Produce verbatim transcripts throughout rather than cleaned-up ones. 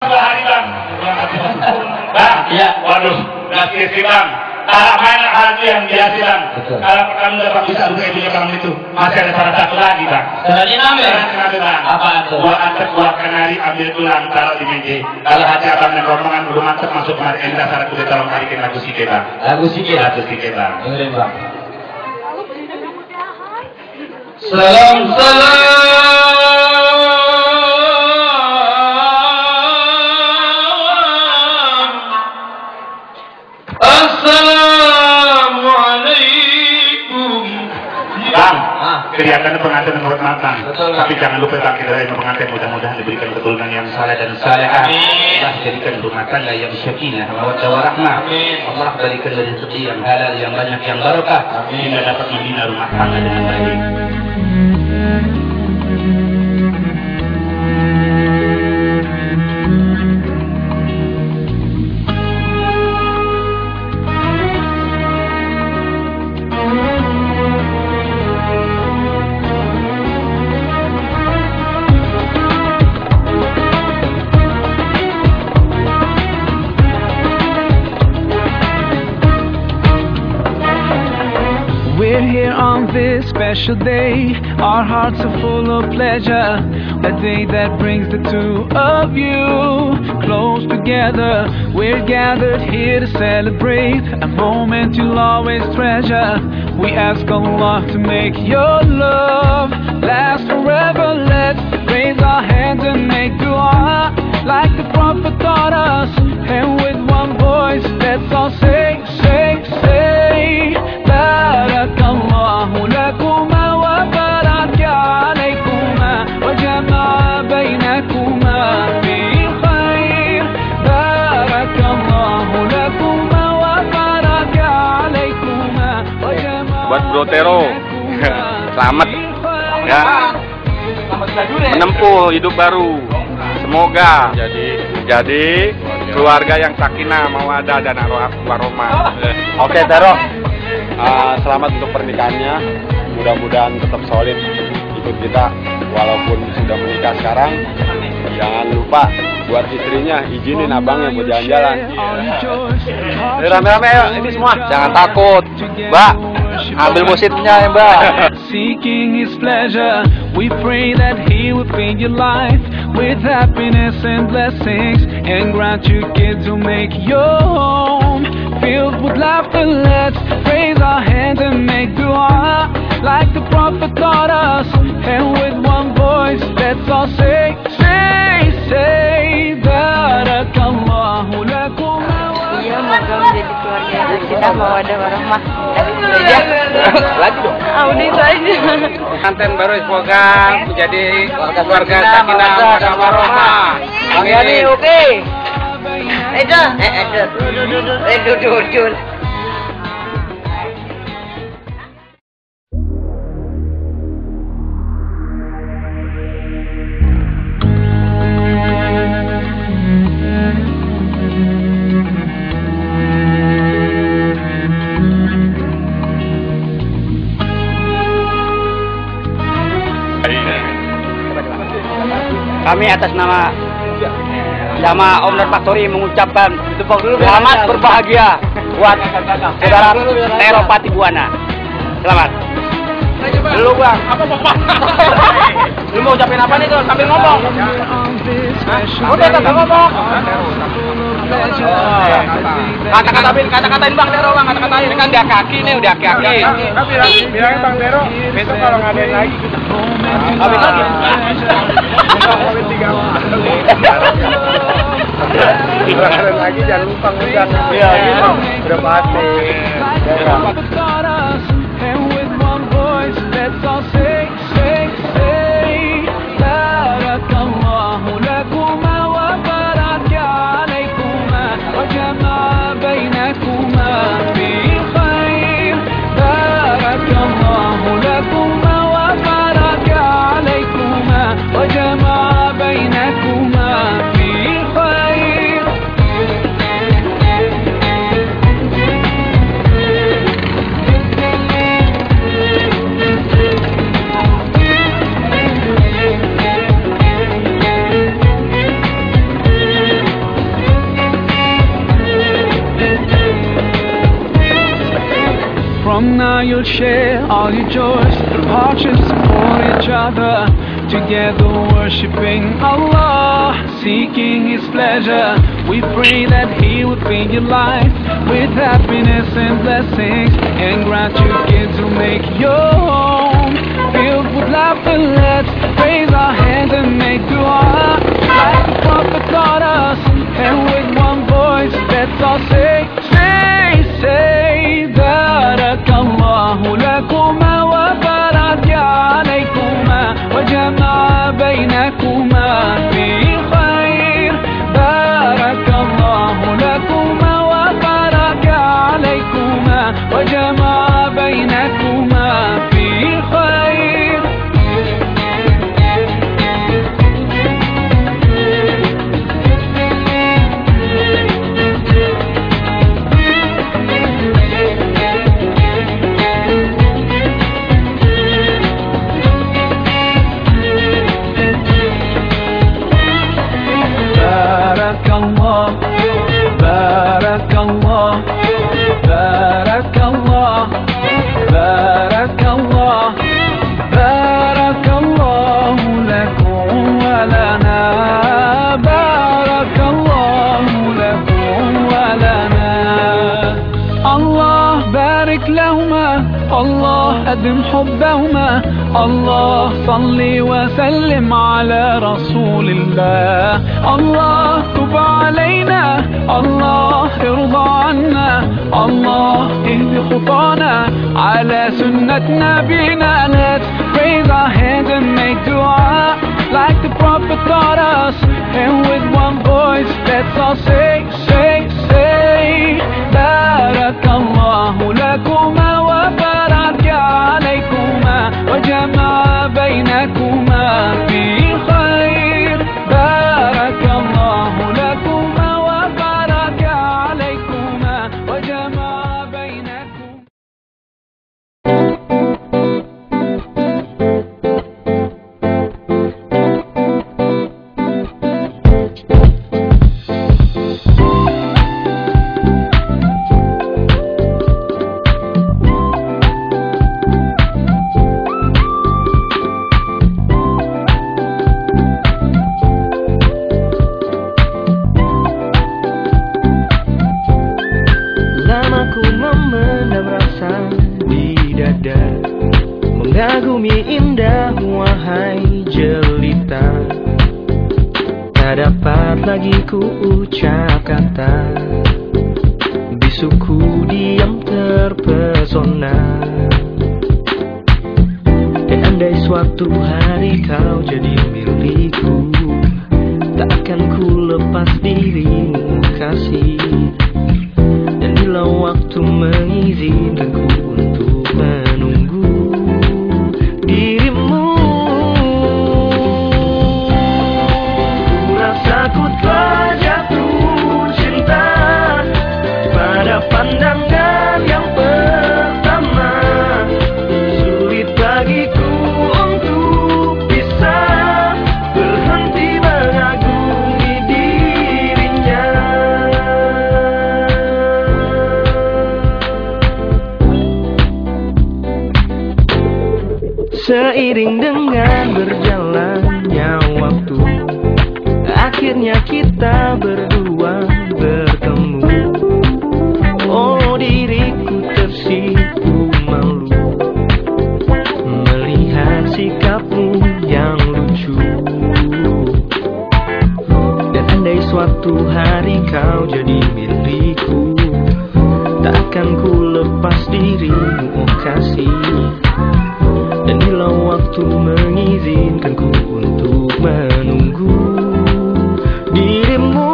Hari bang, bang, ya. Waduh, nasi sih bang. Kalau main hal yang biasa bang. Kalau kamu dapat bisa buka ibunya kamu itu, masih ada salah satu lagi bang. Selain ambil. Kenapa bang? Apa itu? Buat antek buah kenari ambil tulang taruh di meja. Kalau hati abang dan rombongan belum mantap masuk kemari endah syarat kuda tolong balikin lagu sike bang. Lagu sike. Lagu sike bang. Dengerin bang. Salam salam. Assalamualaikum. Bang, Ah. kelihatannya pengantin menurut matang. Betul. Tapi jangan lupa bang, kita yang pengantin mudah-mudahan diberikan keturunan yang saleh dan saleh. Amin. Allah jadikan rumah tangga yang syakinah, mawaddah warahmah. Amin. Allah berikan rezeki yang halal, yang banyak, yang barokah. Hingga dapat membina rumah tangga dengan baik. We're here on this special day. Our hearts are full of pleasure. A day that brings the two of you close together. We're gathered here to celebrate a moment you'll always treasure. We ask Allah to make your love last forever. Let's raise our hands and make dua like the Prophet taught us. And with one voice, let's all say, say, say, Barakallahu lakuma wa baraka alaykuma wa jama'a baynakuma bil khair. Barakallahu lakuma wa baraka alaykuma wa jama'a Buat Bro Tero, selamat ya, menempuh hidup baru. Semoga jadi jadi keluarga yang sakinah, mawaddah dan warahmah. Oke Tero, uh, selamat untuk pernikahannya. Mudah-mudahan tetap solid ikut kita walaupun sudah menikah sekarang. Jangan lupa buat istrinya izinin abangnya buat jalan-jalan. Ayo rame-rame ayo ini semua. Jangan takut, Mbak. Ambil musiknya ya, Mbak. Seeking His pleasure, we pray that He will fill your life with happiness and blessings, and grant you kids who make your home filled with laughter. Let's raise our hands and make dua like the Prophet taught us, and with one voice, let's all say, say, say, Barakallahu lakum. Iya, moga menjadi keluarga yang sakinah, mawaddah warahmah. Lagi dong. Ah, udah itu aja. Pengantin baru semoga menjadi keluarga sakinah, mawaddah warahmah. Bang Yani, oke. Eh, dah. Eh, eh, dah. Duduk, duduk. Eh, duduk, duduk. Kami atas nama nama Om Nur Faktori mengucapkan selamat berbahagia buat saudara Tero Pati Buana. Selamat. Dulu bang. Apa bang? Lu mau ucapin apa nih tuh sambil ngomong? Udah sambil ngomong. Kata-katain, kata-katain bang Tero bang, kata-katain kan dia kaki nih udah kaki. Bilangin Bang Tero, besok kalau ngadain lagi. Habis lagi. Kawin tiga Ngadain lagi jangan lupa ngundang. Iya gitu. Udah pasti. And with one voice, let's all say, say, say, Barakallahu lakuma wa baraka alaykuma wa jama'a baynakuma bil khair. Barakallahu lakuma wa baraka alaykuma wa jama'a baynakuma bil khair. and now you'll share all your joys. Through hardships, support each other. Together worshipping Allah, seeking His pleasure. We pray that He would fill your life with happiness and blessings, and grant you kids who make your home filled with laughter. Let's raise our hands and make dua like the Prophet taught us, and with one voice let's all say, say, say, Barakallahu lakuma wa baraka alaykuma wa jama'a baynakuma fi khair. Barakallahu lakuma wa baraka alaykuma wa jama'a baynakuma fi khair. أدم حبهما الله صل وسلم على رسول الله. الله تب علينا الله ارضى عنا الله اهد خطانا على سنة نبينا. Let's raise our hands and make dua like the Prophet taught us, and with one voice let's all say, say, say, Barakallahu lakuma wa baraka alaykuma wa jama'a baynakuma fi khair. Barakallahu lakuma wa baraka alaykuma wa jama'a baynakuma. Mengagumi indah wahai jelita, tak dapat lagi ku ucap kata, bisuku diam terpesona. Dan andai suatu hari kau jadi milikku, tak akan ku lepas dirimu kasih. Dan bila waktu mengizinkanku untuk menunggu dirimu, ku rasa ku telah jatuh cinta pada pandangan yang pertama. Sulit bagiku untuk bisa berhenti mengagumi dirinya. Seiring dengan berjalannya waktu, akhirnya kita berdua bertemu. Oh diriku tersipu malu melihat sikapmu yang lucu. Dan andai suatu hari kau jadi milikku, tak akan ku lepas dirimu, oh kasih. Dan bila waktu mengizinkanku untuk menunggu dirimu,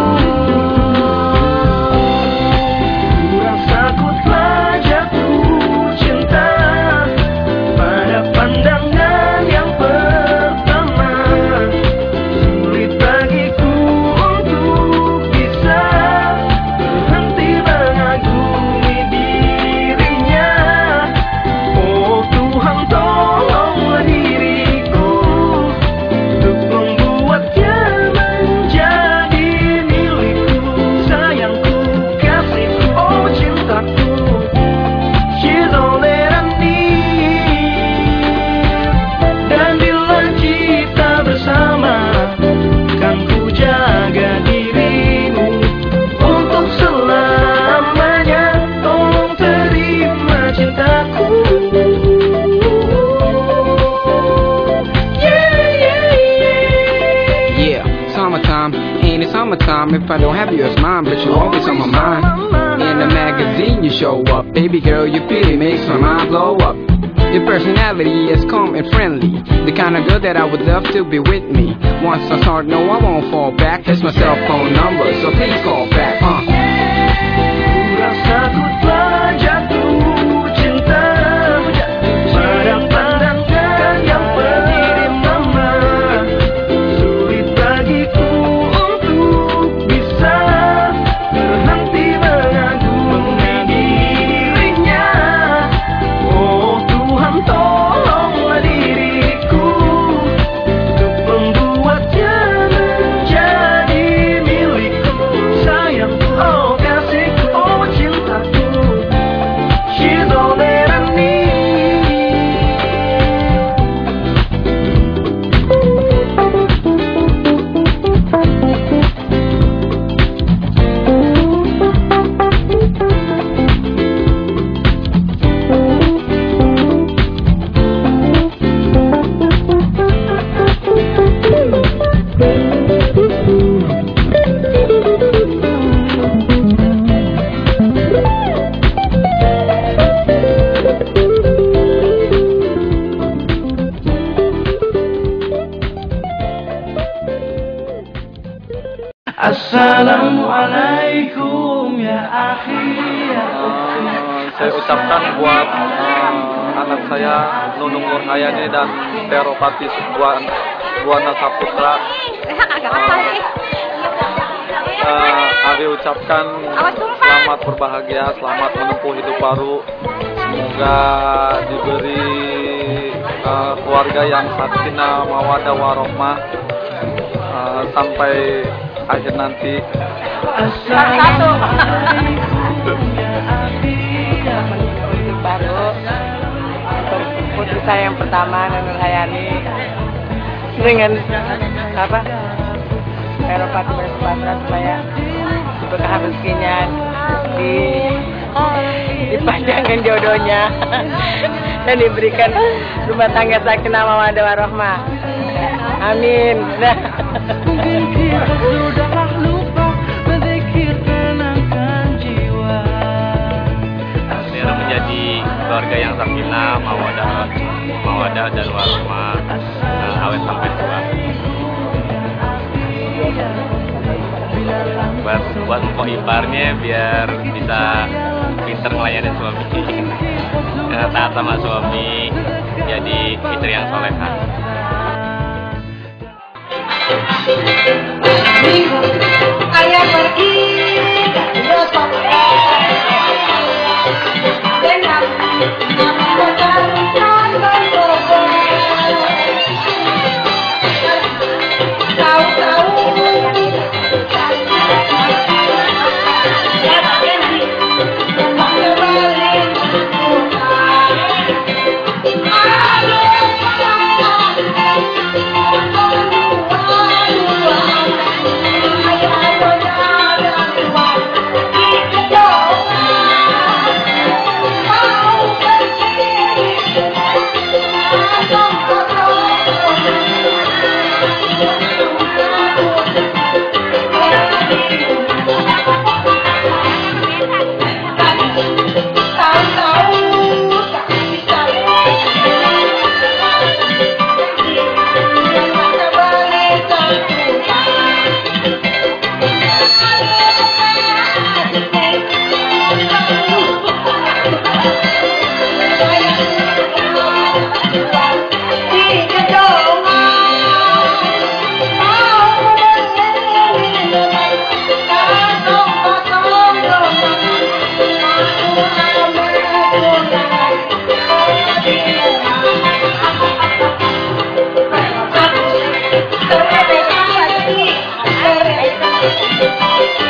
ku rasa ku telah jatuh cinta pada pandangan yang pertama. Sulit bagiku untuk bisa berhenti mengagumi dirinya. Oh Tuhan, tolonglah diriku untuk membuat in the summertime if I don't have you as mine, but you're always on my mind. In the magazine you show up, baby girl, your beauty makes my mind blow up. Your personality is calm and friendly, the kind of girl that I would love to be with me. Once I start, no, I won't fall back. That's my cell phone number, so please call back. Uh. Rasa ku telah jatuh cinta pada pandangan yang pertama. Sulit bagiku untuk bisa berhenti mengagumi dirinya. Oh Tuhan, tolonglah diriku untuk membuatnya menjadi milikku. Sayang, oh kasihku, oh cintaku, she's all that I need. Assalamualaikum ya akhi ya ukhti. Saya ucapkan buat uh, anak saya Nunung Nurhayani dan Teropati Buana Saputra. Uh, Abi ucapkan selamat berbahagia, selamat menempuh hidup baru. Semoga diberi uh, keluarga yang sakinah, mawaddah warohmah uh, sampai akhir nanti. Hidup baru untuk putri saya yang pertama, Nunung Hayani, dengan apa Teropati Buana supaya berkah rezekinya, di dipanjangkan jodohnya dan diberikan rumah tangga sakinah mawaddah warohmah. Amin. Mungkin kita sudah lupa berzikir tenangkan jiwa. Biar menjadi keluarga yang sakinah, mawaddah, mawaddah dan warohmah, uh, awet sampai tua. Buat buat mpok iparnya biar bisa pinter ngelayanin suami, uh, taat sama suami, jadi istri yang solehah. Ayah pergi besok dengan Terima kasih.